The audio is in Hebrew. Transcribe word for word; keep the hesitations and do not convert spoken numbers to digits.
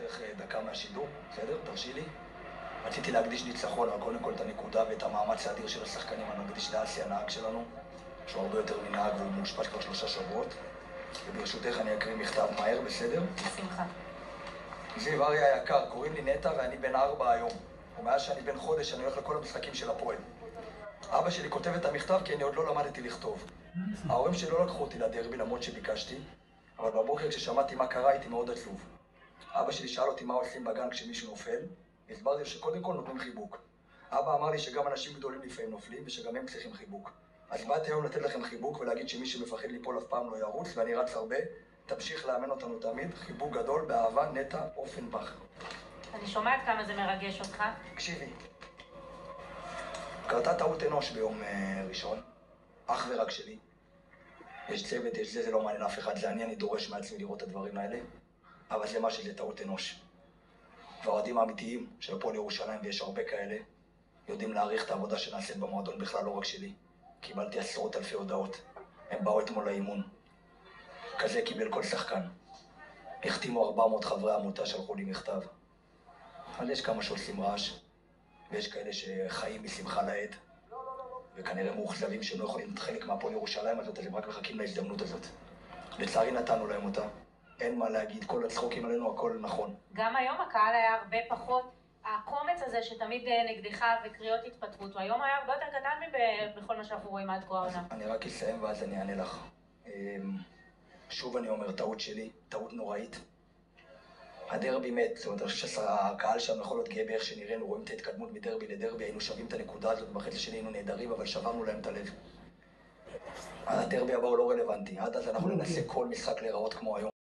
ברשותך דקה מהשידור, בסדר? תרשי לי. רציתי להקדיש ניצחון על קודם כל את הנקודה ואת המאמץ האדיר של השחקנים. אני מקדיש לאסי הנהג שלנו, שהוא הרבה יותר מנהג והוא מאושפש כבר שלושה שבועות. וברשותך אני אקריא מכתב מהר, בסדר? בשמחה. זיו אריה היקר, קוראים לי נטע ואני בן ארבע היום. ומאז שאני בן חודש אני הולך לכל המשחקים של הפועל. אבא שלי כותב את המכתב כי אני עוד לא למדתי לכתוב. ההורים שלי לא לקחו אותי לדרבי למרות שביקשתי, אבל בבוקר כששמעתי מה קרה הייתי מאוד עצוב. אבא שלי שאל אותי מה עושים בגן כשמישהו נופל, הסברתי שקודם כל נותנים חיבוק. אבא אמר לי שגם אנשים גדולים לפעמים נופלים ושגם הם צריכים חיבוק. אז באתי היום לתת לכם חיבוק ולהגיד שמי שמפחד ליפול אף פעם לא ירוץ, ואני רץ הרבה. תמשיך לאמן אותנו תמיד. חיבוק גדול, באהבה, נטע אופנבך. אני שומעת כמה זה מרגש אותך. תקשיבי, קרתה טעות אנוש ביום uh, ראשון, אך ורק שלי. יש צוות, יש זה, זה לא מעניין אף אחד, זה אני, אני דורש מעצמי לראות את הדברים האלה, אבל זה מה שזה טעות אנוש. והאוהדים האמיתיים של הפועל ירושלים, ויש הרבה כאלה, יודעים להעריך את העבודה שנעשית במועדון, בכלל לא רק שלי. קיבלתי עשרות אלפי הודעות, הם באו אתמול לאימון. כזה קיבל כל שחקן. החתימו ארבע מאות חברי עמותה שלחו לי מכתב. אבל יש כמה שעושים רעש, ויש כאלה שחיים משמחה לעד, וכנראה מאוכזבים שהם לא יכולים להיות חלק מהפועל ירושלים הזאת, אז הם רק מחכים להזדמנות הזאת. לצערי נתנו להם אותה. אין מה להגיד, כל הצחוקים עלינו, הכל נכון. גם היום הקהל היה הרבה פחות. הקומץ הזה שתמיד נגדך וקריאות התפטרות, היום היה הרבה יותר קטן בכל מה שאנחנו רואים עד כה העונה. אני רק אסיים ואז אני אענה לך. שוב אני אומר, טעות שלי, טעות נוראית. הדרבי מת, זאת אומרת, אני חושב שהקהל שם יכול להיות גאה באיך שנראינו, רואים את ההתקדמות מדרבי לדרבי, היינו שווים את הנקודה הזאת, ובחצי שלי היינו נהדרים, אבל שברנו להם את הלב. הדרבי הבא הוא לא רלוונטי, עד אז אנחנו ננסה כל משחק להיראות כמו היום.